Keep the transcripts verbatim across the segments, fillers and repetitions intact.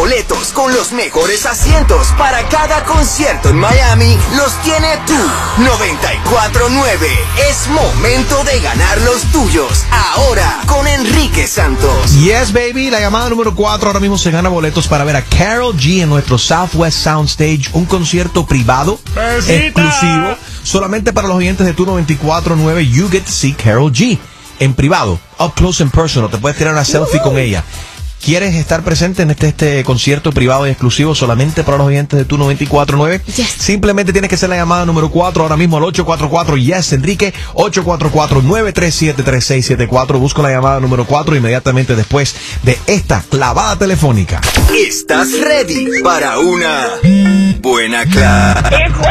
boletos con los mejores asientos para cada concierto en Miami los tiene tú. noventa y cuatro nueve. Es momento de ganar los tuyos. Ahora con Enrique Santos. Yes, baby. La llamada número cuatro ahora mismo se gana boletos para ver a Karol G en nuestro Southwest Soundstage. Un concierto privado, Besita. exclusivo, solamente para los oyentes de tu noventa y cuatro nueve. You get to see Karol G en privado, up close and personal. Te puedes tirar una selfie con ella. ¿Quieres estar presente en este, este concierto privado y exclusivo solamente para los oyentes de tu noventa y cuatro nueve? Yes. Simplemente tienes que hacer la llamada número cuatro ahora mismo al ocho cuatro cuatro yes Enrique, ocho cuatro cuatro nueve tres siete tres seis siete cuatro. Busco la llamada número cuatro inmediatamente después de esta clavada telefónica. ¿Estás ready para una buena cla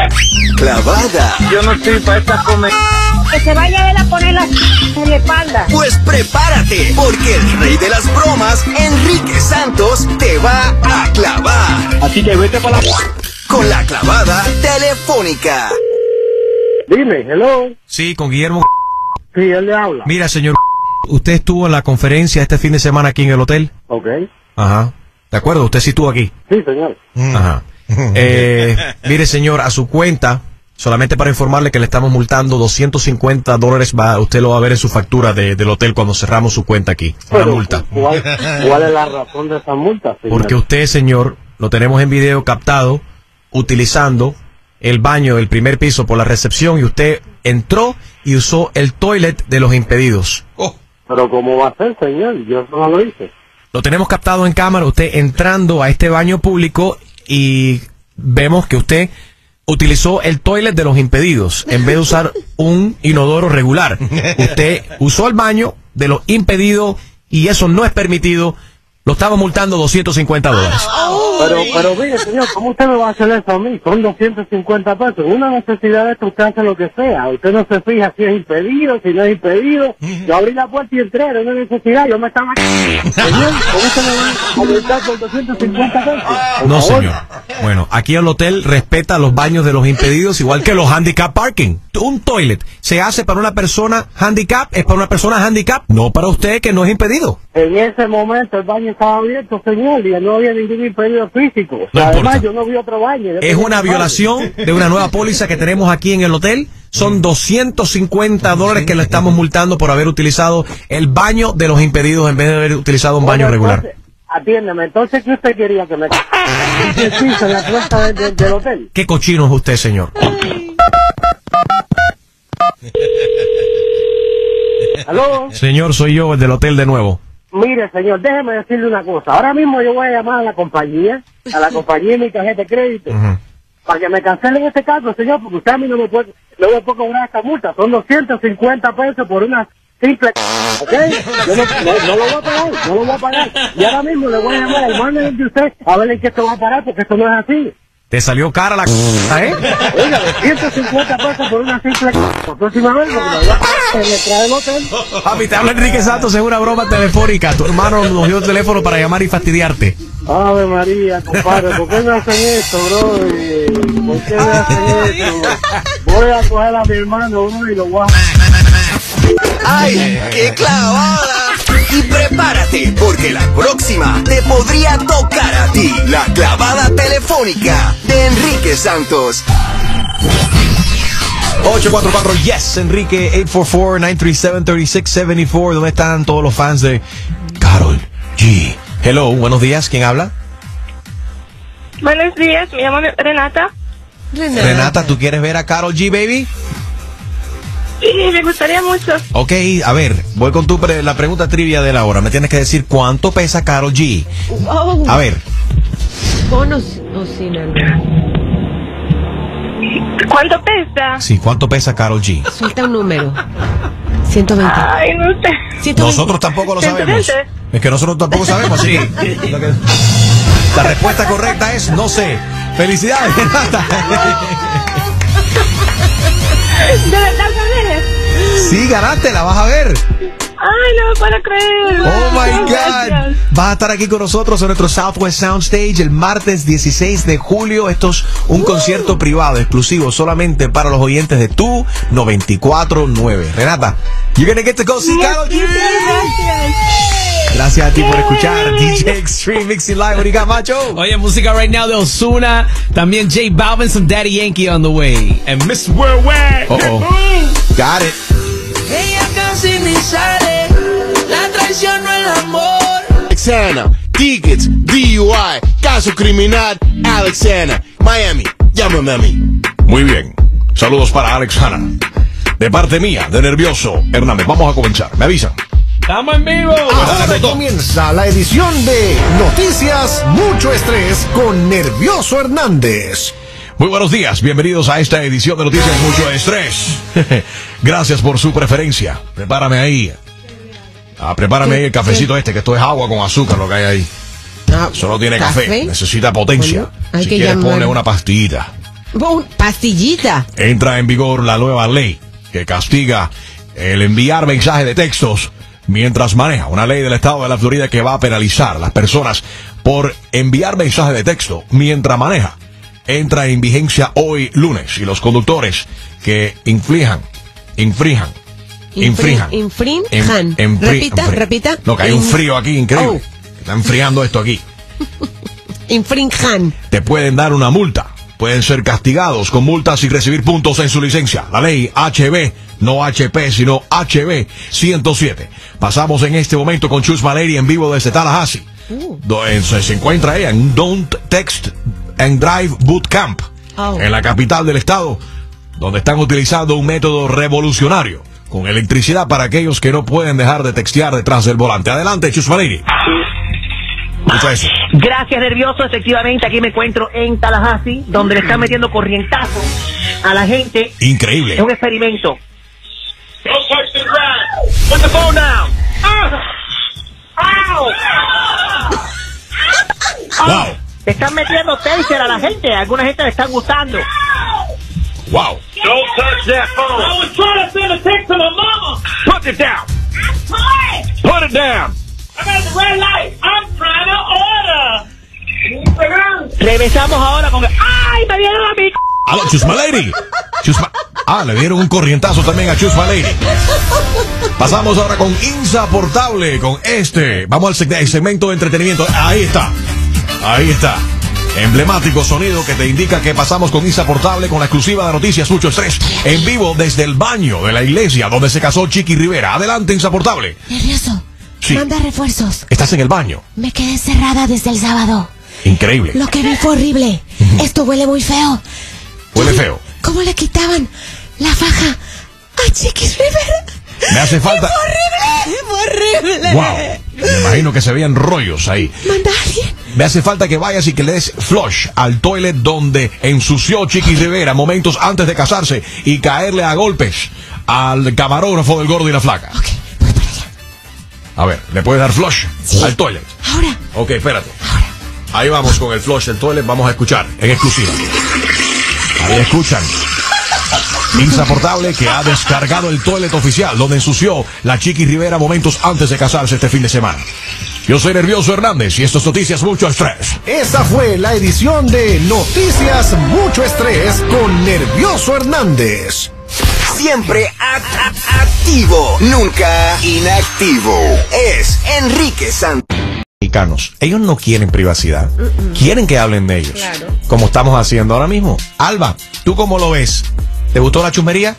clavada? Yo no estoy para esta comer. Que se vaya a él a poner la en la espalda. Pues prepárate, porque el rey de las bromas, Enrique Santos, te va a clavar. Así que vete para la... Con la clavada telefónica. Dime, hello. Sí, con Guillermo. Sí, él le habla. Mira, señor, usted estuvo en la conferencia este fin de semana aquí en el hotel. Ok. Ajá. ¿De acuerdo? Usted sí estuvo aquí. Sí, señor. Ajá. Eh, mire, señor, a su cuenta, solamente para informarle que le estamos multando doscientos cincuenta dólares. Va, usted lo va a ver en su factura de, del hotel cuando cerramos su cuenta aquí. Una Pero, multa. ¿cuál, ¿Cuál es la razón de esa multa, señor? Porque usted, señor, lo tenemos en video captado utilizando el baño del primer piso por la recepción y usted entró y usó el toilet de los impedidos. Oh. Pero ¿cómo va a ser, señor? Yo eso no lo hice. Lo tenemos captado en cámara, usted entrando a este baño público y vemos que usted utilizó el toilet de los impedidos en vez de usar un inodoro regular. Usted usó el baño de los impedidos y eso no es permitido. Lo estamos multando doscientos cincuenta dólares. Pero, pero mire, señor, ¿cómo usted me va a hacer eso a mí? Son doscientos cincuenta pesos. Una necesidad de esto, usted hace lo que sea. Usted no se fija si es impedido, si no es impedido. Yo abrí la puerta y entré, era una necesidad. Yo me estaba... Señor, ¿cómo usted me va a multar por doscientos cincuenta pesos? Por No, favor. señor. Bueno, aquí el hotel respeta los baños de los impedidos igual que los handicap parking. Un toilet se hace para una persona handicap, es para una persona handicap, no para usted que no es impedido. En ese momento el baño estaba abierto, señor, y no había ningún impedido físico. O sea, No además, importa. yo no vi otro baño. Yo Es tenía una otro baño. violación de una nueva póliza que tenemos aquí en el hotel. Son doscientos cincuenta dólares que le estamos multando por haber utilizado el baño de los impedidos en vez de haber utilizado un baño Bueno, regular. entonces, atiéndeme, entonces, ¿qué usted quería? ¿Que me el piso en la puerta de- de- del hotel? ¿Qué cochino es usted, señor? ¿Aló? Señor, soy yo, el del hotel de nuevo. Mire, señor, déjeme decirle una cosa. Ahora mismo yo voy a llamar a la compañía, a la compañía de mi tarjeta de crédito, Ujú. para que me cancelen este caso, señor, porque usted a mí no me puede, no me puede cobrar esta multa. Son doscientos cincuenta pesos por una simple... ¿Ok? Yo no, no, no lo voy a pagar, no lo voy a pagar. Y ahora mismo le voy a llamar al manager de usted a ver en qué se va a parar, porque esto no es así. Te salió cara la ¿eh? Oiga, doscientos cincuenta pesos por una simple... La próxima vez, porque me voy a le trae el hotel. Papi, te habla Enrique Santos, es una broma telefónica. Tu hermano nos dio el teléfono para llamar y fastidiarte. Ave María, compadre, ¿por qué me hacen esto, bro? ¿Por qué me hacen esto? Voy a coger a mi hermano, bro, y lo voy a... ¡Ay, qué clavada! Y prepárate, porque la próxima te podría tocar a ti. La clavada telefónica de Enrique Santos. ocho cuatro cuatro yes Enrique, ocho cuatro cuatro nueve tres siete tres seis siete cuatro. ¿Dónde están todos los fans de Karol G? Hello, buenos días, ¿quién habla? Buenos días, me llamo Renata. Renata. Renata, ¿tú quieres ver a Karol G, baby? Sí, me gustaría mucho. Ok, a ver, voy con tu pre- la pregunta trivia de la hora. Me tienes que decir cuánto pesa Karol G. Oh, A ver, con o, o sin algo. ¿Cuánto pesa? sí, ¿cuánto pesa Karol G? Suelta un número. ciento veinte. Ay, no sé. ciento veinte. Nosotros tampoco lo sabemos. ciento veinte. Es que nosotros tampoco sabemos, sí. Lo que- La respuesta correcta es no sé. Felicidades, Renata. ¿De verdad sabes? Sí, ganaste, la vas a ver. Ay, no me puedo creer. Oh my Gracias. God. Vas a estar aquí con nosotros en nuestro Southwest Soundstage el martes dieciséis de julio. Esto es un concierto privado exclusivo solamente para los oyentes de tu noventa y cuatro nueve. Renata, you're gonna get to go see Karol G. Muchas gracias. Gracias a ti por escuchar D J Extreme Mixing Live. What do you got, Macho? Oye, música right now de Ozuna. También J Balvin, some Daddy Yankee on the way. And Miss Worldwide. Uh oh. Got it. Ella casi ni sale. La traición no el amor. Alexana, tickets, D U I, caso criminal, Alexana, Miami, llámame a mí. Muy bien. Saludos para Alexana. De parte mía, de Nervioso Hernández. Vamos a comenzar. ¿Me avisan? ¡Estamos en vivo! Ahora comienza la edición de Noticias Mucho Estrés con Nervioso Hernández. Muy buenos días, bienvenidos a esta edición de Noticias Mucho Estrés. Gracias por su preferencia. Prepárame ahí. Ah, prepárame ahí el cafecito este, que esto es agua con azúcar lo que hay ahí. Ah, Solo tiene café, ¿café? necesita potencia. Bueno, hay si que quieres llamar. ponle una pastillita. Un pastillita. Entra en vigor la nueva ley que castiga el enviar mensajes de textos mientras maneja. Una ley del estado de la Florida que va a penalizar a las personas por enviar mensajes de texto mientras maneja. Entra en vigencia hoy lunes y los conductores que inflijan, infrijan, infrijan. Infrinjan. en- enfri- repita, enfri- repita. No, que hay un In- frío aquí increíble. Oh. Está enfriando esto aquí. Infrinjan. Te pueden dar una multa. Pueden ser castigados con multas y recibir puntos en su licencia. La ley H B, no H P, sino H B ciento siete. Pasamos en este momento con Chus Valery en vivo desde Tallahassee. Uh. Donde se, se encuentra ella en Don't Text and Drive Bootcamp, Oh. en la capital del estado, donde están utilizando un método revolucionario con electricidad para aquellos que no pueden dejar de textear detrás del volante. Adelante, Chus Valery. Escucha eso. Gracias, Nervioso. Efectivamente, aquí me encuentro en Tallahassee, donde le están metiendo corrientazos a la gente. Increíble. Es un experimento. Don't touch the ground. Put the phone down. Ow. Ow. Wow. Le están metiendo taser a la gente. A alguna gente le están gustando. Wow. Don't touch that phone. I was trying to send a text to my mama. Put it down. Put it down. I'm at the red light. I'm trying to order. Regresamos ahora con... ¡Ay, me dieron a mí! Aló, Chus Valery. Chus Ma- ah, le dieron un corrientazo también a Chus Valery. Pasamos ahora con Insaportable, con este. Vamos al seg- el segmento de entretenimiento. Ahí está. Ahí está. Emblemático sonido que te indica que pasamos con Insaportable, con la exclusiva de Noticias Mucho Estrés, en vivo desde el baño de la iglesia donde se casó Chiqui Rivera. Adelante, Insaportable. Nervioso. Sí. Manda refuerzos. Estás en el baño. Me quedé cerrada desde el sábado. Increíble. Lo que vi fue horrible. Esto huele muy feo. Huele Yo vi feo. ¿Cómo le quitaban la faja a Chiquis Rivera? Me hace falta. ¡Horrible! ¡Horrible! Wow. Me imagino que se veían rollos ahí. Manda a alguien. Me hace falta que vayas y que le des flush al toilet donde ensució Chiqui Rivera momentos antes de casarse y caerle a golpes al camarógrafo del Gordo y la Flaca. Ok, voy para allá. A ver, ¿le puedes dar flush Sí. al toilet? Ahora, Ok, espérate. ahora. Ahí vamos con el flush del toilet. Vamos a escuchar en exclusiva. Ahí escuchan. Insaportable que ha descargado el toilet oficial donde ensució la Chiqui Rivera momentos antes de casarse este fin de semana. Yo soy Nervioso Hernández y esto es Noticias Mucho Estrés. Esta fue la edición de Noticias Mucho Estrés con Nervioso Hernández. Siempre act- act- activo, nunca inactivo. Es Enrique Santos. Mexicanos, ellos no quieren privacidad, quieren que hablen de ellos, Claro. como estamos haciendo ahora mismo. Alba, ¿tú cómo lo ves? ¿Te gustó la chusmería?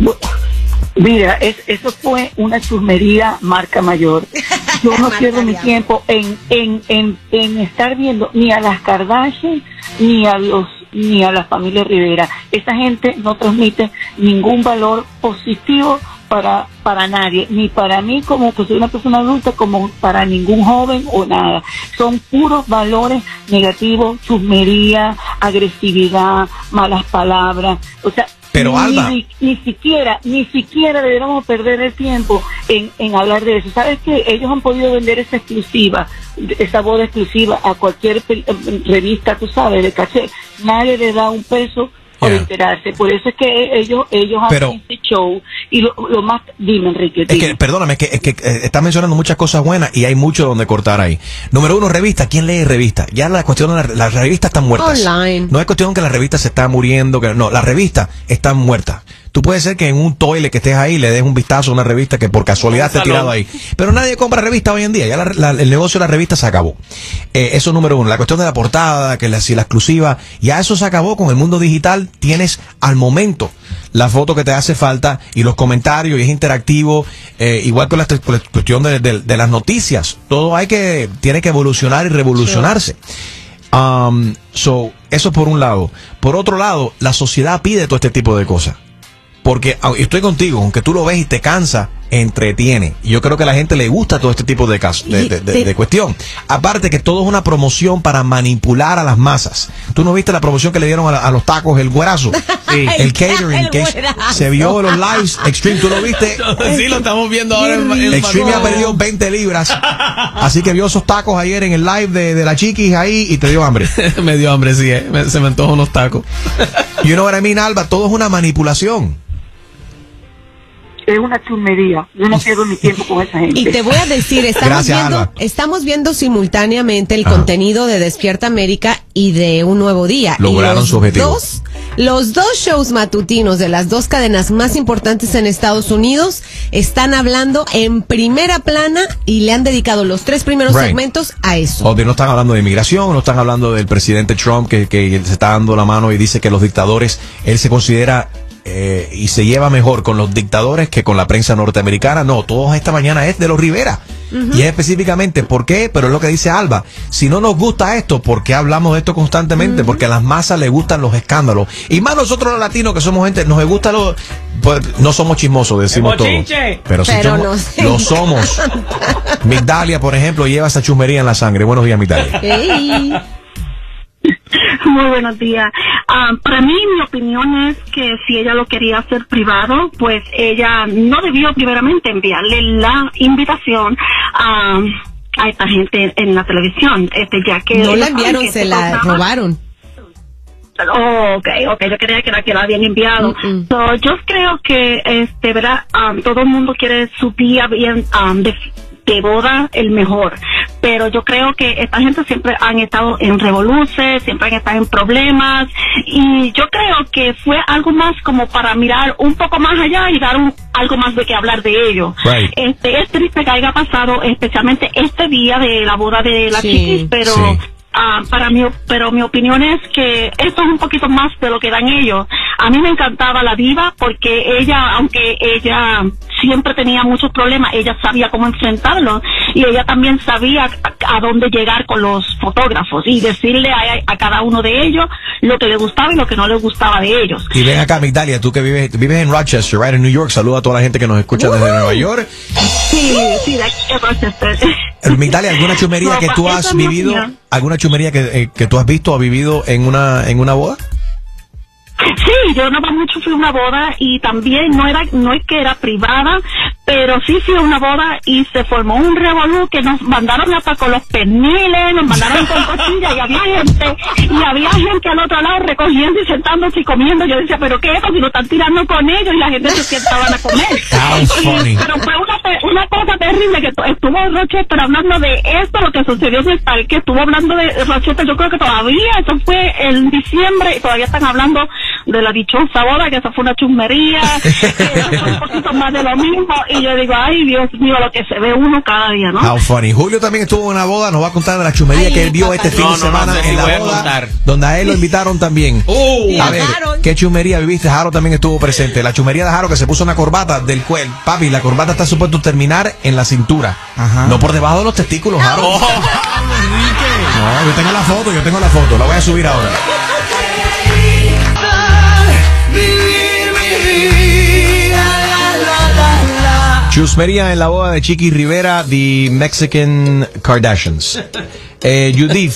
Mira, es, eso fue una chusmería marca mayor. Yo no Marca pierdo mi diablo. tiempo en, en, en, en estar viendo ni a las Kardashian ni a los ni a la familia Rivera. Esa gente no transmite ningún valor positivo para para nadie, ni para mí como que soy una persona adulta, como para ningún joven o nada. Son puros valores negativos, chusmería, agresividad, malas palabras. O sea, Pero, ni, Alba. ni, ni siquiera, ni siquiera deberíamos perder el tiempo en, en hablar de eso. ¿Sabes qué? Ellos han podido vender esa exclusiva, esa boda exclusiva a cualquier pe- revista, tú sabes, de caché. Nadie le da un peso por Yeah. enterarse. Por eso es que ellos ellos Pero- hacen este show. Y lo, lo más... Dime, Enrique. Es dime. que, perdóname, es que, es que eh, estás mencionando muchas cosas buenas y hay mucho donde cortar ahí. Número uno, revista. ¿Quién lee revista? Ya la cuestión de la- las revistas están muertas. Online. No es cuestión que las revistas se están muriendo, que no, las revistas están muertas. Tú puedes ser que en un toilet que estés ahí le des un vistazo a una revista que por casualidad te ha tirado ahí. Pero nadie compra revistas hoy en día. Ya la, la, el negocio de la revista se acabó. Eh, eso número uno. La cuestión de la portada, que la, si la exclusiva, ya eso se acabó. Con el mundo digital tienes al momento la foto que te hace falta y los comentarios, y es interactivo, eh, igual con la, con la cuestión de, de, de las noticias. Todo hay que, tiene que evolucionar y revolucionarse. Um, so, eso por un lado. Por otro lado, la sociedad pide todo este tipo de cosas. Porque estoy contigo, aunque tú lo ves y te cansa, entretiene. Y yo creo que a la gente le gusta todo este tipo de, caso, de, de, de, de cuestión. Aparte que todo es una promoción para manipular a las masas. ¿Tú no viste la promoción que le dieron a, a los tacos, el güerazo? Sí. El catering, el que se vio en los lives. Extreme, ¿tú lo viste? Sí, lo estamos viendo ahora en, en Extreme ya perdió veinte libras. Así que vio esos tacos ayer en el live de, de la Chiquis ahí y te dio hambre. Me dio hambre, sí, eh. me, se me antojó unos tacos. You know what I mean, Alba? Todo es una manipulación. Es una chumería. Yo no pierdo mi tiempo con esa gente. Y te voy a decir, estamos, Gracias, viendo, Alba. estamos viendo simultáneamente el Ajá. contenido de Despierta América y de Un Nuevo Día. Lograron y los su objetivo. Dos, los dos shows matutinos de las dos cadenas más importantes en Estados Unidos están hablando en primera plana y le han dedicado los tres primeros Right. segmentos a eso. O de no están hablando de inmigración, no están hablando del presidente Trump que, que se está dando la mano y dice que los dictadores, él se considera eh, y se lleva mejor con los dictadores que con la prensa norteamericana. No, todo esta mañana es de los Rivera. Uh-huh. Y es específicamente, ¿por qué? Pero es lo que dice Alba. Si no nos gusta esto, ¿por qué hablamos de esto constantemente? Uh-huh. Porque a las masas les gustan los escándalos. Y más nosotros los latinos, que somos gente, nos gusta lo... Pues, no somos chismosos, decimos todo. Pero, si Pero somos, no sé. lo somos. Migdalia, por ejemplo, lleva esa chusmería en la sangre. Buenos días, Migdalia. Hey. Muy buenos días. Um, para mí, mi opinión es que si ella lo quería hacer privado, pues ella no debió primeramente enviarle la invitación a, a esta gente en la televisión, este, ya que No la ellos saben enviaron, que se este la programa- robaron. Oh, okay, okay, yo creía que la que la habían enviado. Mm-mm. So, yo creo que, este, verdad, um, todo el mundo quiere su día bien um, de, de boda el mejor, pero yo creo que esta gente siempre han estado en revoluciones, siempre han estado en problemas, y yo creo que fue algo más como para mirar un poco más allá y dar un, algo más de qué hablar de ello. Right. Este, es triste que haya pasado, especialmente este día de la boda de la Sí. Chiquis, pero Sí. Ah, para mí, pero mi opinión es que esto es un poquito más de lo que dan ellos. A mí me encantaba la diva porque ella, aunque ella siempre tenía muchos problemas, ella sabía cómo enfrentarlos y ella también sabía a, a dónde llegar con los fotógrafos y decirle a, a cada uno de ellos lo que le gustaba y lo que no le gustaba de ellos. Y ven acá, Migdalia, tú que vives, vives en Rochester, right, en New York. Saluda a toda la gente que nos escucha desde Nueva York. Sí, sí, de aquí de Rochester. Migdalia, ¿alguna chumería No, que tú esa has es mi vivido? opinión. ¿Alguna chumería que, eh, que tú has visto o vivido en una, en una boda? Sí, yo no mucho fui a una boda y también no era, no es que era privada, pero sí fui a una boda y se formó un revolú que nos mandaron hasta con los perniles, nos mandaron con costillas y había gente, y había gente al otro lado recogiendo y sentándose y comiendo. Yo decía, pero ¿qué es eso? Si lo están tirando con ellos y la gente se sientaban a comer. How funny. Y- pero fue una, te- una cosa terrible que to- estuvo Rochester hablando de esto, lo que sucedió en el parque, estuvo hablando de Rochester, yo creo que todavía, eso fue en diciembre y todavía están hablando de la dichosa boda, que eso fue una chusmería, que eso fue un poquito más de lo mismo, y yo digo, ay Dios mío, lo que se ve uno cada día, ¿no? How funny. Julio también estuvo en una boda, nos va a contar de la chumería Ay, que él vio papá. este fin No, de no, no semana sé si en voy la a boda, contar. donde a él lo invitaron también. Uh, A ver, Dejaron. ¿qué chumería viviste? Jaro también estuvo presente. La chumería de Jaro que se puso una corbata del cuello. Papi, la corbata está supuesto terminar en la cintura. Ajá. No por debajo de los testículos, Jaro. Oh, No, yo tengo la foto, yo tengo la foto. La voy a subir ahora. Chusmería en la boda de Chiqui Rivera, The Mexican Kardashians. Eh, Judith,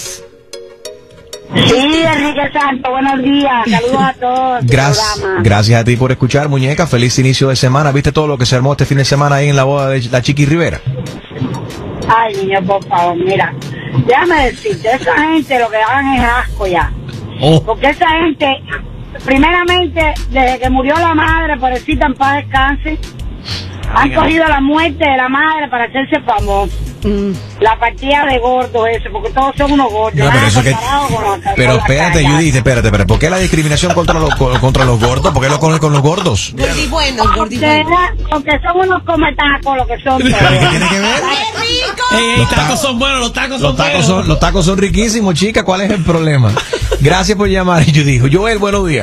Sí, Enrique Santo, buenos días. Saludos a todos. gracias, gracias a ti por escuchar, muñeca. Feliz inicio de semana. ¿Viste todo lo que se armó este fin de semana ahí en la boda de la Chiqui Rivera? Ay, niño, por favor, mira. Déjame decirte, esa gente lo que hagan es asco ya. oh. Porque esa gente, primeramente, desde que murió la madre, pobrecita en paz descanse, han cogido la muerte de la madre para hacerse famosos. Mm. La partida de gordos, eso, porque todos son unos gordos. No, pero eso que- comparados con los- Pero con la espérate, cara. Judith, espérate, espérate. ¿Por qué la discriminación contra los, co- contra los gordos? ¿Por qué lo cogen con los gordos? Gordi bueno, gordi Porque, bueno. porque son unos cometacos lo que son. ¿Qué tiene que ver? ¡Qué rico! Ey, ey, Los tacos tacos- son buenos, los tacos Los son tacos buenos. son, los tacos son riquísimos, chica. ¿Cuál es el problema? Gracias por llamar, Judith. Joel, buenos días.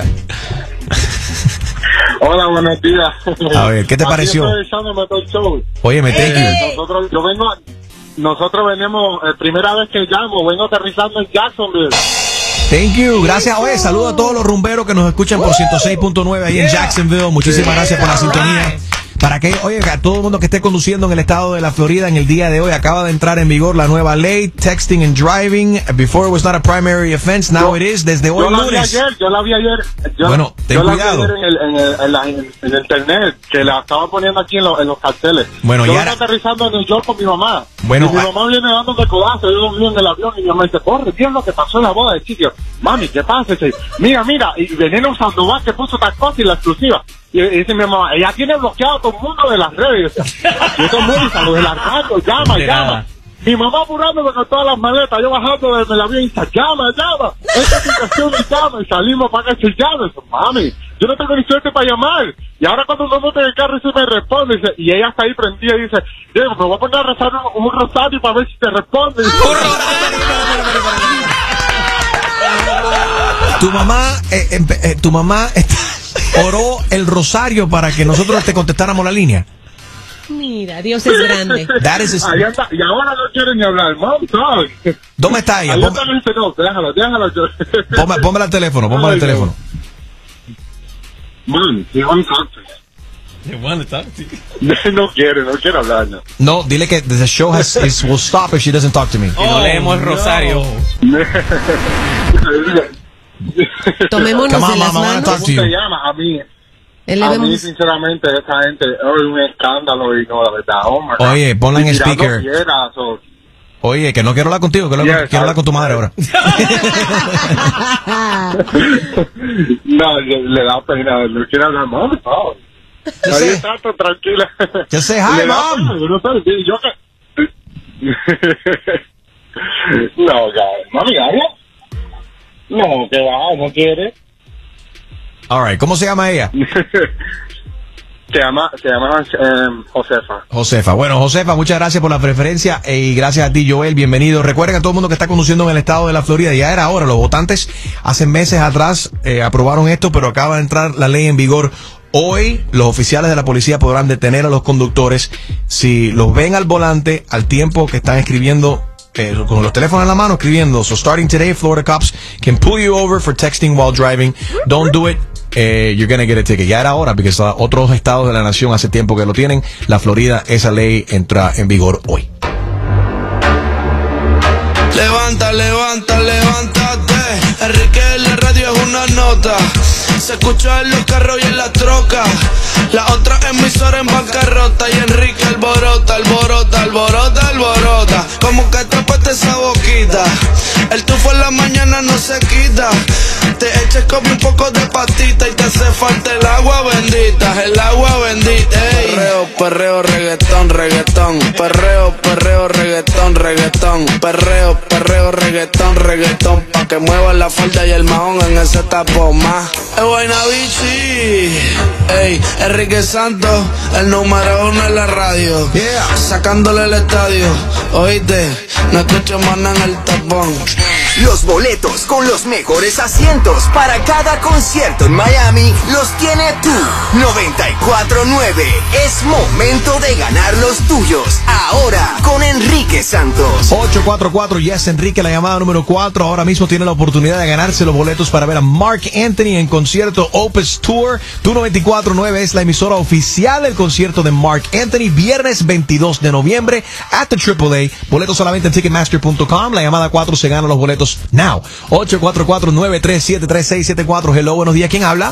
Hola, buenos días. A ver, ¿qué te Aquí pareció? estoy echándome todo el show. Óyeme, thank you. Eh, nosotros, yo vengo, nosotros venimos, eh, primera vez que llamo, vengo aterrizando en Jacksonville. Thank you, gracias. Oye, saludo a todos los rumberos que nos escuchan por ciento seis punto nueve ahí en Jacksonville. Muchísimas gracias por la sintonía. Para que, oye, a todo el mundo que esté conduciendo en el estado de la Florida en el día de hoy, acaba de entrar en vigor la nueva ley, texting and driving. Before it was not a primary offense, now Yo- it is, desde hoy Yo la vi lunes. ayer, yo la vi ayer. Yo, Bueno, ten yo la cuidado. vi ayer en, el, en, el, en, la- en- en internet, que la estaban poniendo aquí en, lo- en los carteles. Bueno, yo ya vengo era- aterrizando en New York con mi mamá. Bueno, y mi ah- mamá viene dando de codazo, yo dormí en el avión y mi mamá dice, corre, ¿qué es lo que pasó en la boda de sitio? Mami, ¿qué pasa? Dice, mira, mira, y Veneno Sandoval que puso tal cosa y la exclusiva. Y, y dice mi mamá, ella tiene bloqueado a todo el mundo de las redes. Y todo el mundo, y saludos de la radio, llama, De llama. nada. Mi mamá apurándome con todas las maletas, yo bajando del avión y dice, llama, llama, esta situación y llama, y salimos para que se llame. Dice, mami, yo no tengo ni suerte para llamar. Y ahora cuando uno monta en el carro y se me responde, dice, y ella está ahí prendida y dice, Diego, me voy a poner a rezar un, un rosario para ver si te responde. Tu mamá, eh, eh, eh, tu mamá eh, oró el rosario para que nosotros te contestáramos la línea. Mira, Dios es grande. That is a- Ahí anda, y ahora no quieren ni hablar, mom, talk. ¿Dónde está ella? Ahí Ponme, anda y dice, no, déjalo, déjalo. yo- ponme, pónmela al teléfono, póngala al Ay, teléfono. Man, you want to talk to me. No quiere, no quiere hablar, no. No, dile que the show has, is, will stop if she doesn't talk to me. Y no leemos el rosario. Tomémonos Come on, de las mama, I wanna manos. talk to ¿Cómo you. se llama? A mí, a mí, Elevemos. sinceramente, esa gente es un escándalo y no, la verdad, hombre. Oye, ponla en Y tirando speaker. piedras, o- Oye, que no quiero hablar contigo, que lo- Yes, quiero hablar con tu madre ahora. No, le, le da pena, no quiere hablar, mom, no. Just Ahí say, está, tan tranquila. just say hi, Le da mom. pena, yo no sé, y yo que... No, ya, mami, ¿habla? No, que va, no quiere. All right, ¿cómo se llama ella? Se llama, se llama eh, Josefa. Josefa. Bueno, Josefa, muchas gracias por la preferencia eh, y gracias a ti, Joel. Bienvenido. Recuerden a todo el mundo que está conduciendo en el estado de la Florida, ya era hora. Los votantes hace meses atrás eh, aprobaron esto, pero acaba de entrar la ley en vigor. Hoy los oficiales de la policía podrán detener a los conductores si los ven al volante al tiempo que están escribiendo, eh, con los teléfonos en la mano escribiendo. So starting today, Florida cops can pull you over for texting while driving. Don't do it. Eh, you're gonna get a ticket. Ya era hora, porque uh, otros estados de la nación hace tiempo que lo tienen. La Florida, esa ley entra en vigor hoy. Levanta, levanta, levántate. Enrique en la radio es una nota. Se escucha en los carros y en la troca. La otra emisora en bancarrota. Y Enrique alborota, alborota, alborota, alborota. Como que tapaste esa boquita. El tufo en la mañana no se quita. Te eches como un poco de patita y te hace falta el agua bendita, el agua bendita. Ey. Perreo, perreo, reggaetón, reggaetón. Perreo, perreo, reggaetón, reggaetón. Perreo, perreo, reggaetón, reggaetón. Pa' que mueva la falda y el mahón en ese tapón más. Es Guaynabichi, ey, Enrique Santos, el número uno en la radio. Yeah. Sacándole el estadio, oíste, no escucho más nada en el tapón. Los boletos con los mejores asientos para cada concierto en Miami los tiene tú. noventa y cuatro nueve. Es momento de ganar los tuyos. Ahora con Enrique Santos. ocho cuatro cuatro, yes, Enrique, la llamada número cuatro. Ahora mismo tiene la oportunidad de ganarse los boletos para ver a Mark Anthony en concierto Opus Tour. Tu noventa y cuatro nueve es la emisora oficial del concierto de Mark Anthony. Viernes veintidós de noviembre at the triple A. Boletos solamente en ticketmaster punto com. La llamada cuatro se gana los boletos now. ocho cuatro cuatro, nueve tres siete, tres seis siete cuatro. Hello, buenos días. ¿Quién habla?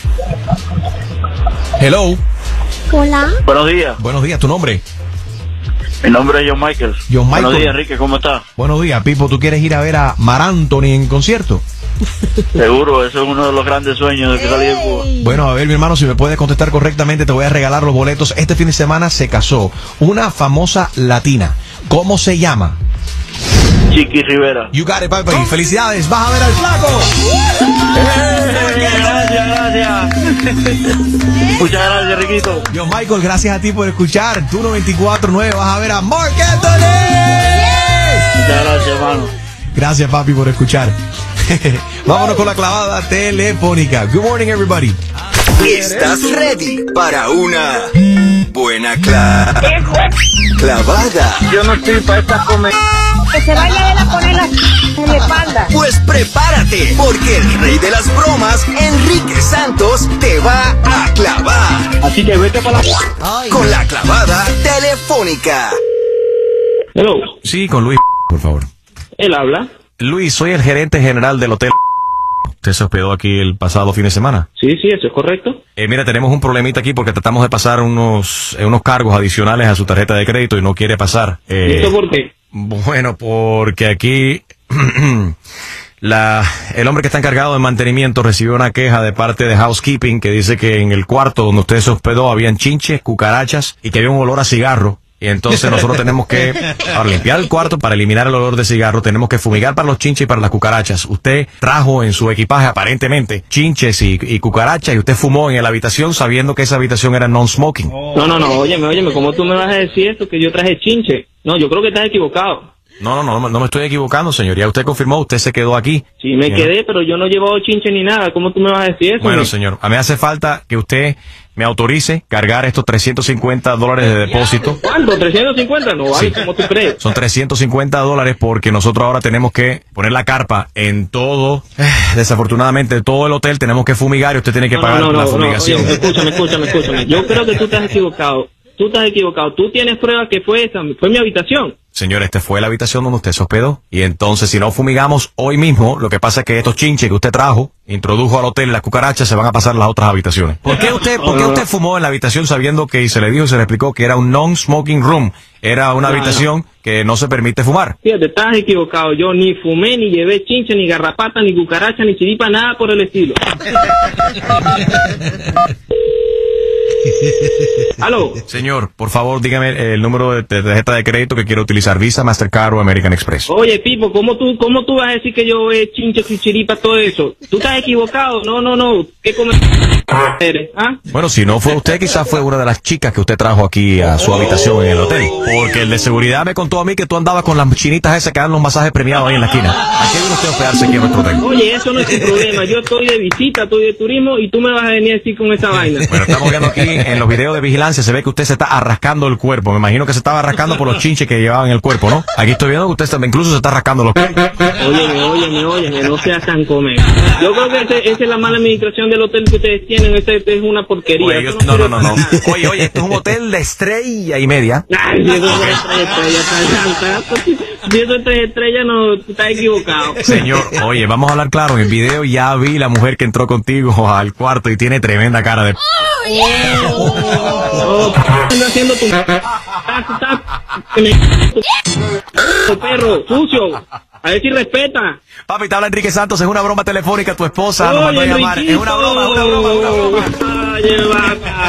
Hello. Hola. Buenos días. Buenos días. ¿Tu nombre? Mi nombre es John Michael. John Michael. Buenos días, Enrique. ¿Cómo estás? Buenos días, Pipo. ¿Tú quieres ir a ver a Mar Anthony en concierto? Seguro, eso es uno de los grandes sueños de que salí de Cuba. Bueno, a ver, mi hermano, si me puedes contestar correctamente, te voy a regalar los boletos. Este fin de semana se casó una famosa latina. ¿Cómo se llama? Chiqui Rivera. You got it, papi. Felicidades, vas a ver al flaco. Gracias, gracias. Muchas gracias, Riquito. Dios, Michael, gracias a ti por escuchar. Tú noventa y cuatro punto nueve, vas a ver a Marc Anthony. Muchas gracias, hermano. Gracias, papi, por escuchar. Vámonos con la clavada telefónica. Good morning, everybody. ¿Estás ready para una buena cla clavada? Yo no estoy para esta comer. Que se vaya a él a poner la en la espalda. Pues prepárate, porque el rey de las bromas, Enrique Santos, te va a clavar. Así que vete para la... Con la clavada telefónica. Hello. Sí, con Luis, por favor. Él habla. Luis, soy el gerente general del hotel. ¿Usted se hospedó aquí el pasado fin de semana? Sí, sí, eso es correcto. Eh, mira, tenemos un problemita aquí porque tratamos de pasar unos, eh, unos cargos adicionales a su tarjeta de crédito y no quiere pasar. Eh, ¿Y esto por qué? Bueno, porque aquí la, el hombre que está encargado de mantenimiento recibió una queja de parte de housekeeping que dice que en el cuarto donde usted se hospedó habían chinches, cucarachas y que había un olor a cigarro. Y entonces nosotros tenemos que, para limpiar el cuarto, para eliminar el olor de cigarro, tenemos que fumigar para los chinches y para las cucarachas. Usted trajo en su equipaje, aparentemente, chinches y, y cucarachas, y usted fumó en la habitación sabiendo que esa habitación era non-smoking. No, no, no, óyeme, óyeme, ¿cómo tú me vas a decir esto que yo traje chinche? No, yo creo que estás equivocado. No, no, no, no me estoy equivocando, señor. Ya usted confirmó, usted se quedó aquí. Sí, me quedé, pero yo no he llevado chinche ni nada. ¿Cómo tú me vas a decir eso? Bueno, señor, a mí hace falta que usted me autorice cargar estos trescientos cincuenta dólares de depósito. ¿Cuánto? ¿trescientos cincuenta? No vale, ¿cómo tú crees? Son trescientos cincuenta dólares porque nosotros ahora tenemos que poner la carpa en todo, eh, desafortunadamente, todo el hotel tenemos que fumigar y usted tiene que No, pagar no, no, la no, fumigación. oye, escúchame, escúchame, escúchame. Yo creo que tú estás equivocado. Tú estás equivocado. Tú tienes pruebas que fue esa, fue mi habitación. Señor, este fue la habitación donde usted se hospedó. Y entonces, si no fumigamos hoy mismo, lo que pasa es que estos chinches que usted trajo, introdujo al hotel, las cucarachas se van a pasar a las otras habitaciones. ¿Por qué usted, por qué usted fumó en la habitación sabiendo que, y se le dijo y se le explicó que era un non-smoking room? Era una No, habitación que no se permite fumar. Fíjate, estás equivocado. Yo ni fumé, ni llevé chinche, ni garrapata, ni cucaracha, ni chiripa, nada por el estilo. ¿Aló? Señor, por favor, dígame el número de tarjeta de crédito que quiero utilizar, Visa, Mastercard o American Express. Oye, Pipo, ¿cómo tú, cómo tú vas a decir que yo he chinche, chiripa, todo eso? Tú estás equivocado. No, no, no. ¿Qué come eres? ¿Ah? Bueno, si no fue usted, quizás fue una de las chicas que usted trajo aquí a su habitación en el hotel. Porque el de seguridad me contó a mí que tú andabas con las chinitas esas que dan los masajes premiados ahí en la esquina. ¿A qué vino usted a hospedarse aquí en nuestro hotel? Oye, eso no es un problema. Yo estoy de visita, estoy de turismo y tú me vas a venir a decir con esa vaina. Bueno, estamos viendo aquí en los videos de vigilancia, se ve que usted se está arrascando el cuerpo. Me imagino que se estaba arrascando por los chinches que llevaba en el cuerpo, ¿no? Aquí estoy viendo que usted también incluso se está rascando los... Óyeme, óyeme, óyeme, no seas tan come. Yo creo que ese, esa es la mala administración del hotel que ustedes tienen. Ese, este es una porquería. Oye, yo, no, no, no, no. Oye, oye, esto es un hotel de estrella y media. Ay, si eso es tres estrellas, si eso es tres estrellas, no, tú estás equivocado. Señor, oye, vamos a hablar claro. En el video ya vi la mujer que entró contigo al cuarto y tiene tremenda cara de... Oh, ando haciendo tu... tu perro, sucio. A ver si respeta. Papi, te habla Enrique Santos, es una broma telefónica, tu esposa nos mandó a llamar. Es una broma, es una broma, es una broma. Oye, vaca.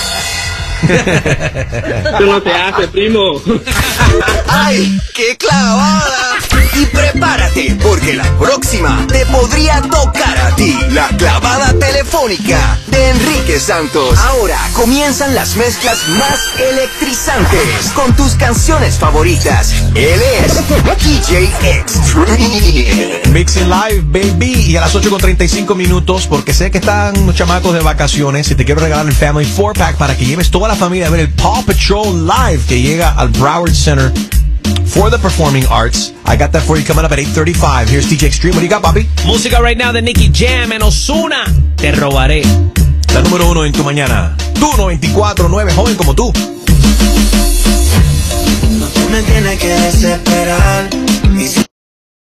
Eso no se hace, primo. ¡Ay, qué clavada! Y prepárate, porque la próxima te podría tocar a ti. La clavada telefónica de Enrique Santos. Ahora comienzan las mezclas más electrizantes con tus canciones favoritas. Él es D J Extreme. Mixing Live, baby. Y a las ocho con treinta y cinco minutos, porque sé que están los chamacos de vacaciones y te quiero regalar el Family four pack para que lleves toda la familia a ver el Paw Patrol Live que llega al Broward Center for the Performing Arts. I got that for you coming up at eight thirty-five. Here's D J Extreme. What do you got, papi? Música right now de Nicky Jam en Ozuna. Te robaré. La número uno en tu mañana. Tú noventa y cuatro punto nueve, joven como tú. No me tienes que desesperar.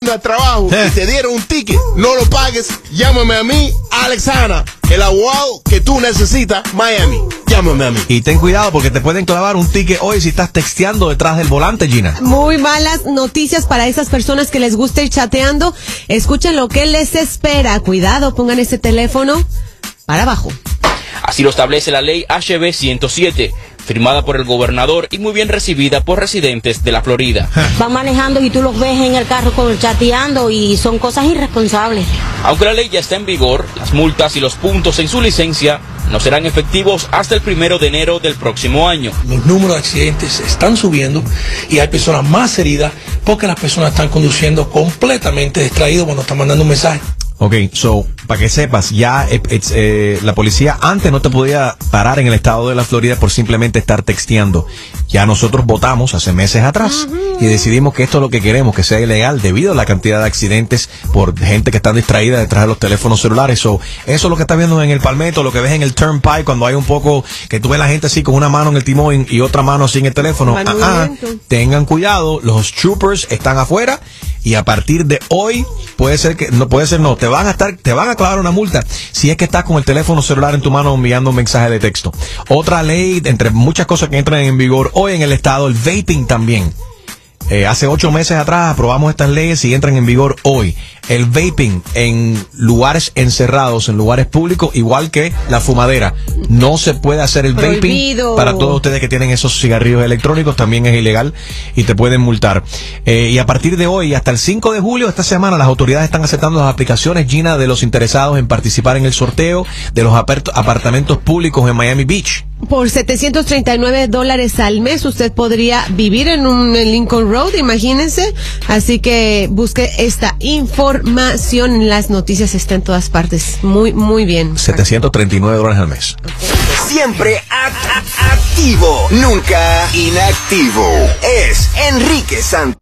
al trabajo y te dieron un ticket, no lo pagues, llámame a mí, Alex Hanna, el abogado que tú necesitas, Miami. Llámame a mí. Y ten cuidado porque te pueden clavar un ticket hoy si estás texteando detrás del volante, Gina. Muy malas noticias para esas personas que les gusta ir chateando. Escuchen lo que les espera. Cuidado, pongan ese teléfono para abajo. Así lo establece la ley H B ciento siete, firmada por el gobernador y muy bien recibida por residentes de la Florida. Van manejando y tú los ves en el carro con, chateando y son cosas irresponsables. Aunque la ley ya está en vigor, las multas y los puntos en su licencia no serán efectivos hasta el primero de enero del próximo año. Los números de accidentes están subiendo y hay personas más heridas porque las personas están conduciendo completamente distraídos cuando están mandando un mensaje. Ok, so, para que sepas, ya eh, eh, la policía antes no te podía parar en el estado de la Florida por simplemente estar texteando. Ya nosotros votamos hace meses atrás y decidimos que esto es lo que queremos, que sea ilegal debido a la cantidad de accidentes por gente que está distraída detrás de los teléfonos celulares. So, eso es lo que estás viendo en el Palmetto, lo que ves en el Turnpike cuando hay un poco, que tú ves la gente así con una mano en el timón y otra mano así en el teléfono. Ah, ah, tengan cuidado, los troopers están afuera y a partir de hoy puede ser que, no puede ser no, te van a estar, te van a clavar una multa si es que estás con el teléfono celular en tu mano enviando un mensaje de texto. Otra ley, entre muchas cosas que entran en vigor hoy en el estado, el vaping también. Eh, hace ocho meses atrás aprobamos estas leyes y entran en vigor hoy. El vaping en lugares encerrados, en lugares públicos, igual que la fumadera. No se puede hacer el Prohibido. vaping. Para todos ustedes que tienen esos cigarrillos electrónicos, también es ilegal y te pueden multar. Eh, y a partir de hoy, hasta el cinco de julio, esta semana, las autoridades están aceptando las aplicaciones, Gina, de los interesados en participar en el sorteo de los apart- apartamentos públicos en Miami Beach. Por setecientos treinta y nueve dólares al mes usted podría vivir en un en Lincoln Road, imagínense. Así que busque esta información. Las noticias están en todas partes. Muy, muy bien. setecientos treinta y nueve dólares al mes. Siempre act- act- activo, nunca inactivo. Es Enrique Santos.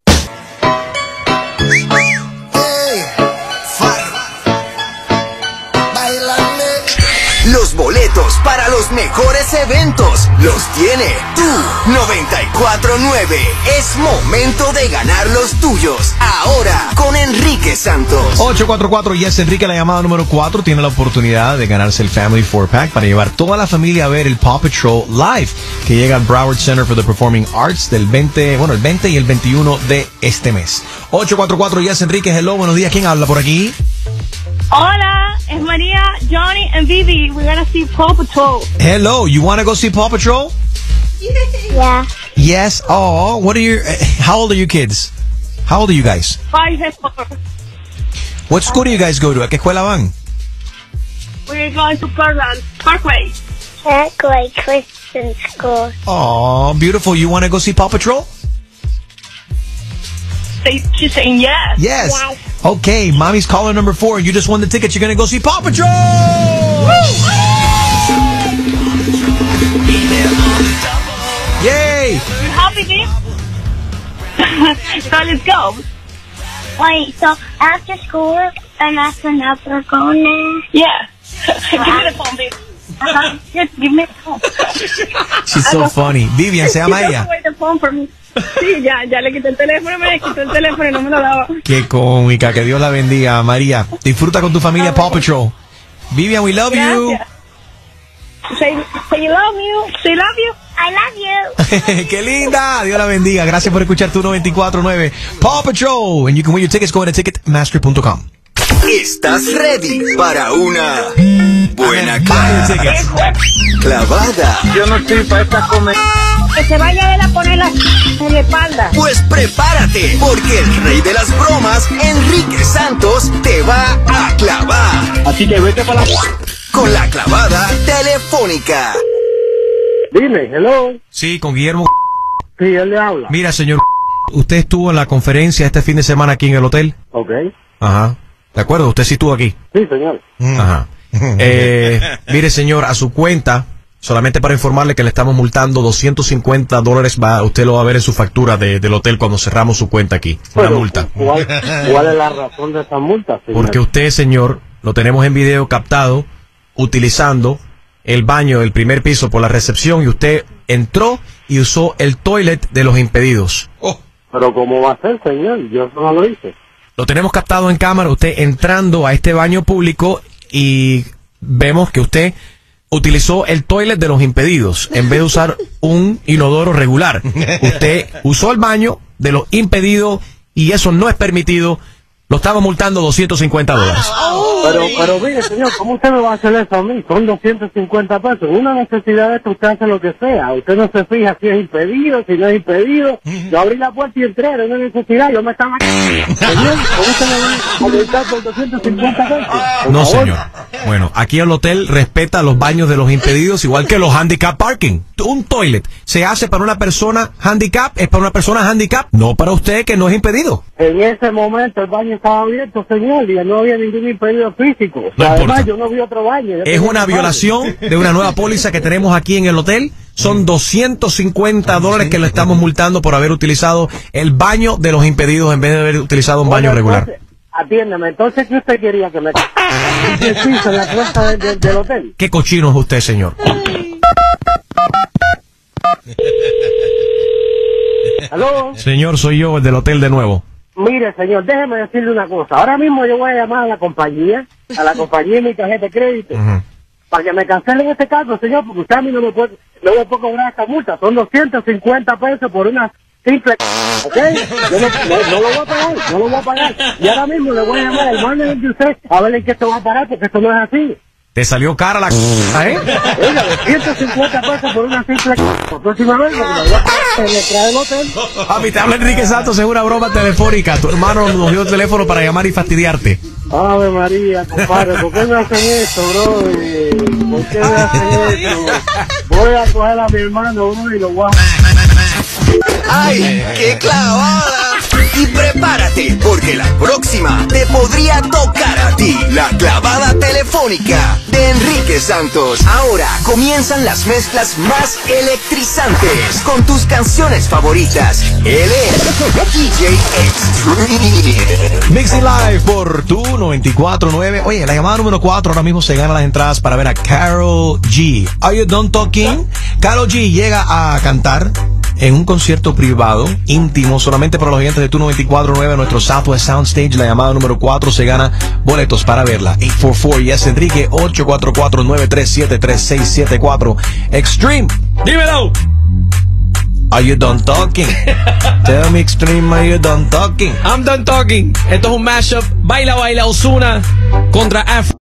Los boletos para los mejores eventos los tiene tú. noventa y cuatro punto nueve. Es momento de ganar los tuyos. Ahora con Enrique Santos. ocho cuatro cuatro, yes, Enrique, la llamada número cuatro, tiene la oportunidad de ganarse el Family four pack para llevar toda la familia a ver el Paw Patrol Live, que llega al Broward Center for the Performing Arts del veinte, bueno, el veinte y el veintiuno de este mes. ocho cuatro cuatro, yes, Enrique, hello, buenos días, ¿quién habla por aquí? Hola, es María, Johnny, and Vivi. We're gonna see Paw Patrol. Hello, you want to go see Paw Patrol? Yeah. Yes. Oh, what are your, uh, how old are you kids? How old are you guys? Five and four. What school do you guys go to? ¿A qué escuela van? We're going to Portland Parkway. Parkway Christian School. Oh, beautiful. You want to go see Paw Patrol? They, she's saying yes. Yes. yes. Okay, mommy's caller number four, and you just won the ticket. You're going to go see Paw Patrol! Yay! You happy, babe? So let's go. Wait, so after school, and after now we're going there? Yeah. Give me the phone, babe. Uh-huh. Yes, give me the phone. She's so funny. Vivian, se llama ella. The phone for me. Sí, ya, ya le quité el teléfono, me le quitó el teléfono y no me lo daba. Qué cómica, que Dios la bendiga, María. Disfruta con tu familia Paw Patrol. Vivian, we love you. Say, say love you. Say love you. I love you. Qué linda. Dios la bendiga. Gracias por escuchar tu noventa y cuatro punto nueve Paw Patrol. And you can win your tickets going to ticketmaster punto com. ¿Estás ready para una buena clavada? Clavada. Yo no estoy para esta comer. Que se vaya él a poner la en la espalda. Pues prepárate, porque el rey de las bromas, Enrique Santos, te va a clavar. Así que vete para la... Con la clavada telefónica. Dime, hello. Sí, con Guillermo. Sí, él le habla. Mira, señor, usted estuvo en la conferencia este fin de semana aquí en el hotel. Ok. Ajá. ¿De acuerdo? Usted sí estuvo aquí. Sí, señor. Ajá. Eh, mire, señor, a su cuenta, solamente para informarle que le estamos multando doscientos cincuenta dólares. Va, usted lo va a ver en su factura de, del hotel cuando cerramos su cuenta aquí. Una Pero, multa. ¿cuál, ¿Cuál es la razón de esa multa, señor? Porque usted, señor, lo tenemos en video captado utilizando el baño del primer piso por la recepción y usted entró y usó el toilet de los impedidos. Oh. Pero ¿cómo va a ser, señor? Yo eso no lo hice. Lo tenemos captado en cámara, usted entrando a este baño público y vemos que usted utilizó el toilet de los impedidos en vez de usar un inodoro regular. Usted usó el baño de los impedidos y eso no es permitido. Lo estamos multando doscientos cincuenta dólares. Pero, pero mire, señor, ¿cómo usted me va a hacer eso a mí? Son doscientos cincuenta pesos. Una necesidad de esto, usted hace lo que sea. Usted no se fija si es impedido, si no es impedido. Yo abrí la puerta y entré, era una necesidad. Yo me estaba... Señor, ¿cómo usted me va a multar por doscientos cincuenta pesos? Por No, favor. señor. Bueno, aquí el hotel respeta los baños de los impedidos, igual que los handicap parking. Un toilet se hace para una persona handicap, es para una persona handicap, no para usted que no es impedido. En ese momento el baño estaba abierto, señor, y no había ningún impedido físico. O sea, No además, importa. yo no vi otro baño. Yo Es tenía una otro violación baño. de una nueva póliza que tenemos aquí en el hotel. Son doscientos cincuenta dólares que le estamos multando por haber utilizado el baño de los impedidos en vez de haber utilizado un baño Bueno, regular. entonces, atiéndeme, entonces, ¿qué usted quería? ¿Que me el piso en la puerta del, del, del hotel? ¿Qué cochino es usted, señor? ¿Aló? Señor, soy yo, el del hotel de nuevo. Mire, señor, déjeme decirle una cosa. Ahora mismo yo voy a llamar a la compañía, a la compañía de mi tarjeta de crédito, para que me cancelen este cargo, señor, porque usted a mí no me puede, no me puede cobrar esta multa. Son doscientos cincuenta pesos por una simple... ¿Ok? Yo no, no, no lo voy a pagar, no lo voy a pagar. Y ahora mismo le voy a llamar al manager de usted a ver en qué se va a parar, porque esto no es así. Te salió cara la ¿eh? Oiga, doscientos cincuenta pesos por una simple... Por próxima vez, porque me voy a le trae el hotel. Papi, te habla Enrique Santos, es una broma telefónica. Tu hermano nos dio el teléfono para llamar y fastidiarte. Ave María, compadre, ¿por qué me hacen esto, bro? ¿Por qué me hacen esto? Voy a coger a mi hermano, bro, y lo voy a... ¡Ay, qué clavada! Y prepárate, porque la próxima te podría tocar a ti. La clavada telefónica de Enrique Santos. Ahora comienzan las mezclas más electrizantes con tus canciones favoritas. Él es D J Extreme. Mixing Live por tu noventa y cuatro punto nueve. Oye, la llamada número cuatro ahora mismo se gana las entradas para ver a Karol G. Are You Done Talking? Karol G llega a cantar en un concierto privado, íntimo, solamente para los oyentes de tu noventa y cuatro punto nueve, nuestro Southwest Soundstage. La llamada número cuatro se gana boletos para verla. ocho cuatro cuatro, yes Enrique, ocho cuatro cuatro, nueve tres siete, tres seis siete cuatro. Extreme, dímelo. Are you done talking? Tell me, Extreme, are you done talking? I'm done talking. Esto es un mashup. Baila, baila, Ozuna contra Afro.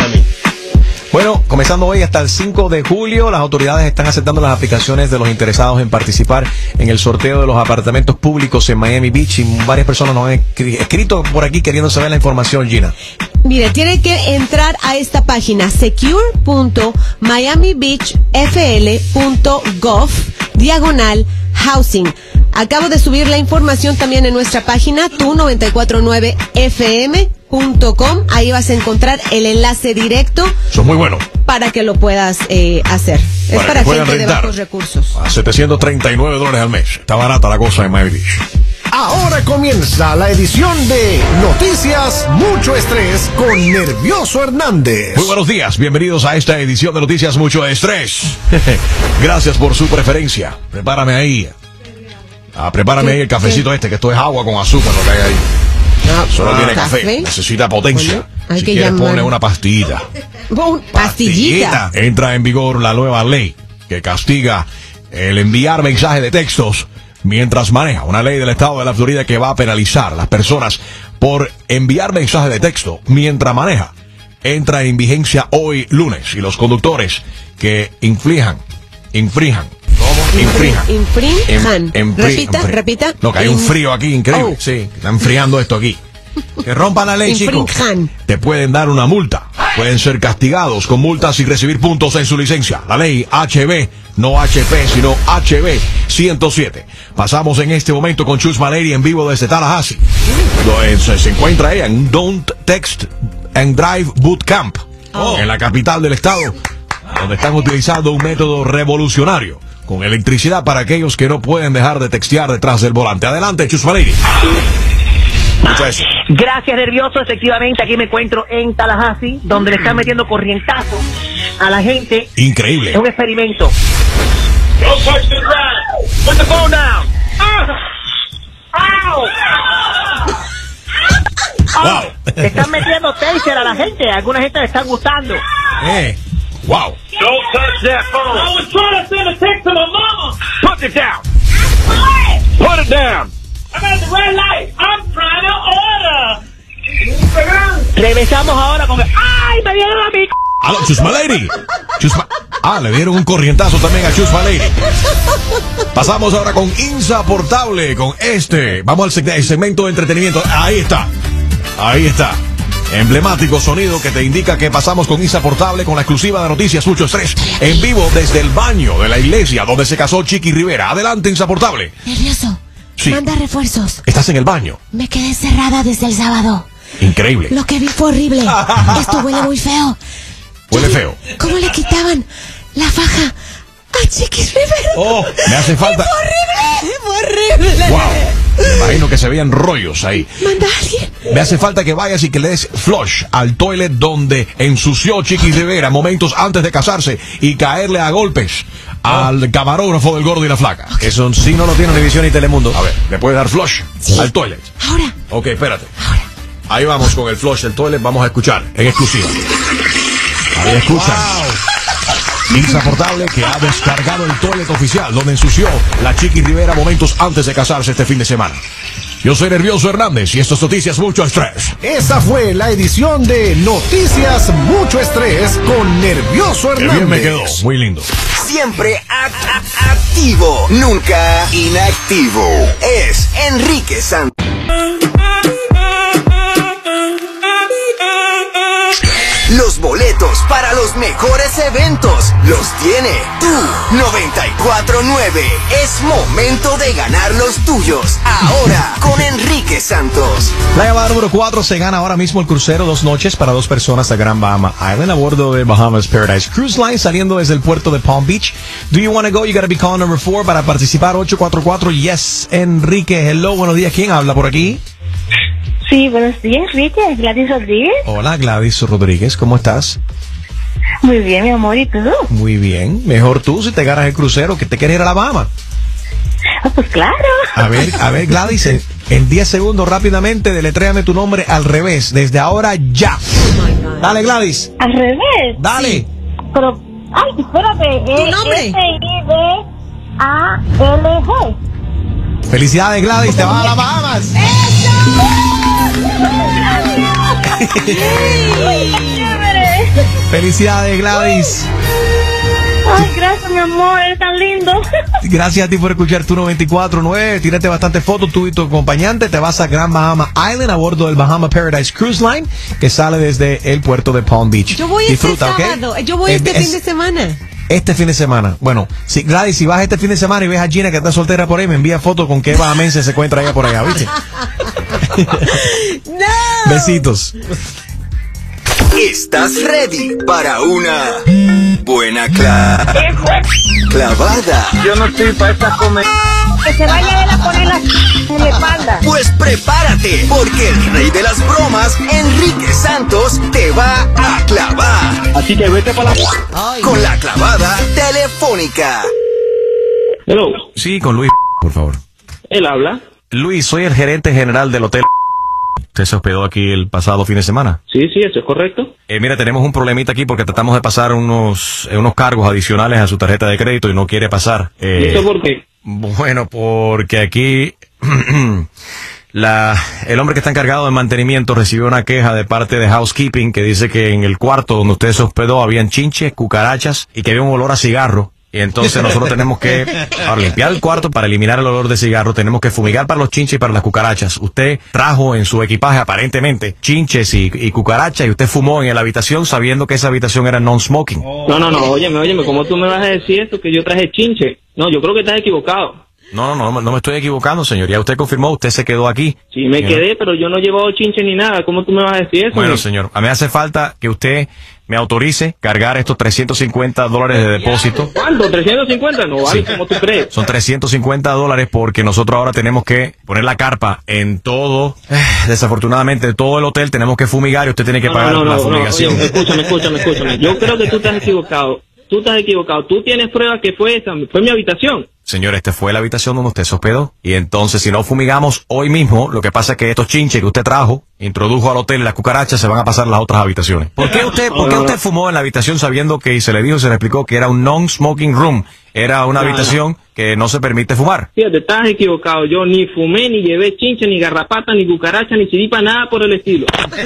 Bueno, comenzando hoy hasta el cinco de julio, las autoridades están aceptando las aplicaciones de los interesados en participar en el sorteo de los apartamentos públicos en Miami Beach, y varias personas nos han escri- escrito por aquí queriendo saber la información, Gina. Mire, tiene que entrar a esta página secure punto miami beach f l punto gov diagonal housing. Acabo de subir la información también en nuestra página tu noventa y cuatro punto nueve f m punto com. Ahí vas a encontrar el enlace directo Eso es muy bueno. para que lo puedas eh, hacer. Es Para para que puedan gente de rentar. bajos recursos. A setecientos treinta y nueve dólares al mes. Está barata la cosa en Miami Beach. Ahora comienza la edición de Noticias Mucho Estrés con Nervioso Hernández. Muy buenos días, bienvenidos a esta edición de Noticias Mucho Estrés. Gracias por su preferencia. Prepárame ahí. Ah, prepárame ahí el cafecito este, que esto es agua con azúcar lo que hay ahí. Solo ah, tiene café. ¿café? Necesita potencia. hay Si que quieres, llamar. ponle una pastillita. Bon, pastillita. Entra en vigor la nueva ley que castiga el enviar mensajes de textos mientras maneja. Una ley del estado de la Florida que va a penalizar a las personas por enviar mensajes de texto mientras maneja. Entra en vigencia hoy lunes, y los conductores que inflijan, infrijan, ¿cómo? Infrijan. Infrinjan. Em- enfri- repita, enfri- repita. No, que hay un In- frío aquí increíble. Oh. Sí, está enfriando esto aquí. Que rompan la ley, chicos. Infrinjan. Te pueden dar una multa. Pueden ser castigados con multas y recibir puntos en su licencia. La ley H B, no H P, sino H B ciento siete. Pasamos en este momento con Chus Valeria en vivo desde Tallahassee. Donde se, se encuentra ella en Don't Text and Drive Bootcamp, Oh. en la capital del estado, donde están utilizando un método revolucionario con electricidad para aquellos que no pueden dejar de textear detrás del volante. Adelante, Chus Valeria. Escucha eso. Gracias, Nervioso. Efectivamente, aquí me encuentro en Tallahassee, donde le están metiendo corrientazo a la gente. Increíble. Es un experimento. Don't touch the ground. Put the phone down. Ah. Ow. Le están metiendo taser a la gente. A alguna gente le están gustando. Eh. Wow. Don't touch that phone. I was trying to send a text to my mama. Put it down. Put it down. I'm at the red light. I'm trying to order. Regresamos ahora con... ¡Ay, me dieron a mi... ¡Aló, Chusma Lady! Chusma... Ah, le dieron un corrientazo también a Chusma Lady. Pasamos ahora con Insaportable, con este. Vamos al seg- el segmento de entretenimiento. Ahí está. Ahí está. Emblemático sonido que te indica que pasamos con Insaportable, con la exclusiva de Noticias Mucho Estrés, en vivo desde el baño de la iglesia donde se casó Chiqui Rivera. Adelante, Insaportable. Nervioso. Sí. Manda refuerzos. Estás en el baño. Me quedé encerrada desde el sábado. Increíble. Lo que vi fue horrible. Esto huele muy feo. Huele feo. ¿Cómo le quitaban la faja a Chiquis Rivera? Oh, me hace falta. ¡Fue horrible! ¡Fue horrible! Wow. Me imagino que se veían rollos ahí. Manda a alguien. Me hace falta que vayas y que le des flush al toilet donde ensució Chiqui Rivera momentos antes de casarse y caerle a golpes al camarógrafo del Gordo y la Flaca. Okay. Eso sí no lo tiene Univisión y Telemundo. A ver, ¿le puedes dar flush sí. al toilet? Ahora. Ok, espérate. Ahora. Ahí vamos con el flush del toilet. Vamos a escuchar en exclusiva. Ahí escuchan. Wow. Insaportable que ha descargado el toilet oficial donde ensució la Chiqui Rivera momentos antes de casarse este fin de semana. Yo soy Nervioso Hernández y esto es Noticias Mucho Estrés. Esa fue la edición de Noticias Mucho Estrés con Nervioso Hernández. Qué bien me quedó, muy lindo. Siempre act- act- activo, nunca inactivo. Es Enrique Santos. Los boletos para los mejores eventos los tiene Tu noventa y cuatro nueve. Es momento de ganar los tuyos. Ahora con Enrique Santos. La llamada número cuatro se gana ahora mismo el crucero dos noches para dos personas a Gran Bahama Island a bordo de Bahamas Paradise Cruise Line saliendo desde el puerto de Palm Beach. Do you want to go? You gotta be calling number four para participar. ocho cuatro cuatro yes Enrique. Hello, buenos días. ¿Quién habla por aquí? Sí, buenos días, Enrique. Gladys Rodríguez. Hola, Gladys Rodríguez. ¿Cómo estás? Muy bien, mi amor. ¿Y tú? Muy bien. Mejor tú si te ganas el crucero, que te quieres ir a Alabama. Ah, pues claro. A ver, a ver, Gladys, en, en diez segundos rápidamente deletréame tu nombre al revés, desde ahora ya. Dale, Gladys. ¿Al revés? Dale. Sí. Pero, ay, espérate. ¿Tu nombre? S I D A L G. Felicidades, Gladys, te vas a las Bahamas. Felicidades, Gladys. Ay, gracias, mi amor, eres tan lindo. Gracias a ti por escuchar Tu noventa y cuatro nueve. Tírate bastantes fotos, tú y tu acompañante. Te vas a Gran Bahama Island a bordo del Bahama Paradise Cruise Line que sale desde el puerto de Palm Beach. Yo voy Disfruta, este ¿okay? sábado. Yo voy Es- este es- fin de semana. Este fin de semana. Bueno, si, Gladys, si vas este fin de semana y ves a Gina que está soltera por ahí, me envía fotos con qué bahamense se encuentra ella por allá, ¿viste? No. Besitos. ¿Estás ready para una buena cla- clavada? Yo no estoy para esta comer. Que se vaya él a poner la en la espalda. Pues prepárate, porque el rey de las bromas, Enrique Santos, te va a clavar. Así que vete para la... Con la clavada telefónica. Hello, Sí, con Luis, por favor. él habla. Luis, soy el gerente general del hotel. Usted se hospedó aquí el pasado fin de semana. Sí, sí, eso es correcto. Eh, mira, tenemos un problemita aquí porque tratamos de pasar unos, eh, unos cargos adicionales a su tarjeta de crédito y no quiere pasar. Eh, ¿Y esto por qué? Bueno, porque aquí la, el hombre que está encargado de mantenimiento recibió una queja de parte de housekeeping que dice que en el cuarto donde usted se hospedó habían chinches, cucarachas y que había un olor a cigarro. Y entonces nosotros tenemos que, para limpiar el cuarto, para eliminar el olor de cigarro, tenemos que fumigar para los chinches y para las cucarachas. Usted trajo en su equipaje aparentemente chinches y, y cucarachas y usted fumó en la habitación sabiendo que esa habitación era non-smoking. No, no, no, óyeme, óyeme, ¿cómo tú me vas a decir esto que yo traje chinche? No, yo creo que estás equivocado. No, no, no, no me estoy equivocando, señor. Ya usted confirmó, usted se quedó aquí. Sí, me Señor. quedé, pero yo no he llevado chinche ni nada. ¿Cómo tú me vas a decir eso? Bueno, mi- señor, a mí hace falta que usted me autorice cargar estos trescientos cincuenta dólares de depósito. ¿Cuánto? ¿trescientos cincuenta? No vale, Sí. ¿cómo tú crees? Son trescientos cincuenta dólares porque nosotros ahora tenemos que poner la carpa en todo, eh, desafortunadamente, todo el hotel tenemos que fumigar y usted tiene que No, pagar no, no, la no, fumigación. oye, escúchame, escúchame, escúchame. Yo creo que tú estás equivocado. tú estás equivocado. Tú tienes pruebas que fue esa, fue mi habitación. Señor, este fue la habitación donde usted se hospedó. Y entonces, si no fumigamos hoy mismo, lo que pasa es que estos chinches que usted trajo, introdujo al hotel y las cucarachas se van a pasar a las otras habitaciones. ¿Por qué usted, por qué usted fumó en la habitación sabiendo que, y se le dijo, se le explicó que era un non-smoking room? Era una No, habitación no. que no se permite fumar. Fíjate, estás equivocado. Yo ni fumé, ni llevé chinche, ni garrapata, ni cucaracha, ni chiripa, nada por el estilo.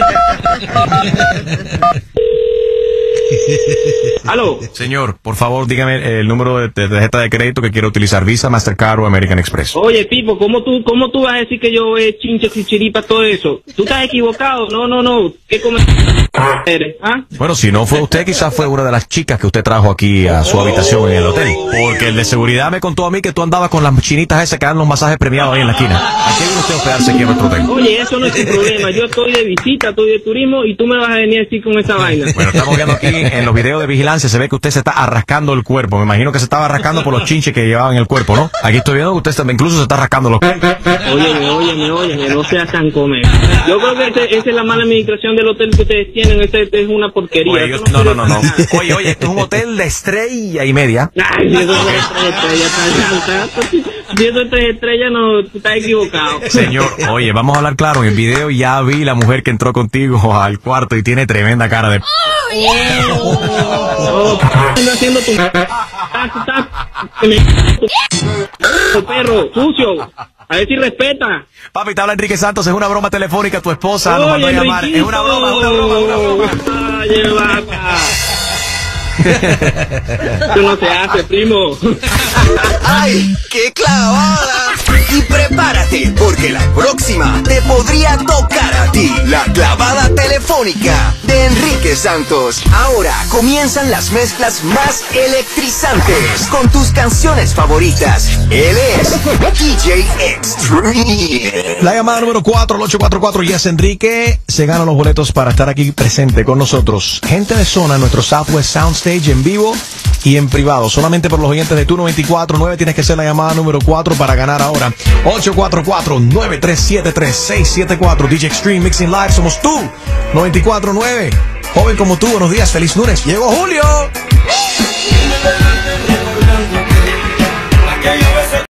¿Aló? Señor, por favor, dígame el número de, de tarjeta de crédito que quiere utilizar, Visa, Mastercard o American Express. Oye, tipo, ¿cómo tú, cómo tú vas a decir que yo he chinche, chiripa, todo eso? Tú estás equivocado. No, no, no. ¿Qué come eres? ¿Ah? Bueno, si no fue usted, quizás fue una de las chicas que usted trajo aquí a su habitación en el hotel. Porque el de seguridad me contó a mí que tú andabas con las chinitas esas que dan los masajes premiados ahí en la esquina. ¿A qué viene usted a hospedarse aquí en nuestro hotel? Oye, eso no es un problema. Yo estoy de visita, estoy de turismo y tú me vas a venir a decir con esa vaina. Bueno, estamos viendo aquí en los videos de vigilancia, se ve que usted se está arrascando el cuerpo. Me imagino que se estaba arrascando por los chinches que llevaba en el cuerpo, ¿no? Aquí estoy viendo que usted también incluso se está rascando los... Óyeme, óyeme, óyeme, no seas tan comer. Yo creo que ese, esa es la mala administración del hotel que ustedes tienen. Ese, este es una porquería. Oye, yo, no, no, no, no. Oye, oye, esto es un hotel de estrella y media. Ay, si eso es tres estrellas, está alta. Si eso es tres estrellas, no, tú estás equivocado. Señor, oye, vamos a hablar claro. En el video ya vi la mujer que entró contigo al cuarto y tiene tremenda cara de... Oh, ando haciendo tu... tu perro, sucio. A ver si respeta. Papi, te habla Enrique Santos, es una broma telefónica, tu esposa nos mandó a llamar. Es una broma, es una broma, una broma. Oye, vaca. Eso no se hace, primo. ¡Ay, qué clavada! Y prepárate, porque la próxima te podría tocar a ti. La clavada telefónica de Enrique Santos. Ahora comienzan las mezclas más electrizantes con tus canciones favoritas. Él es D J Extreme. La llamada número cuatro, al ocho cuatro cuatro, Yes Enrique. Se ganan los boletos para estar aquí presente con nosotros. Gente de zona en nuestro Southwest Soundstage en vivo y en privado. Solamente por los oyentes de Tu noventa y cuatro nueve tienes que hacer la llamada número cuatro para ganar ahora. ocho cuatro cuatro, nueve tres siete tres, seis siete cuatro. D J Extreme Mixing Live. Somos Tu noventa y cuatro nueve. Joven como tú, buenos días, feliz lunes. Llegó Julio.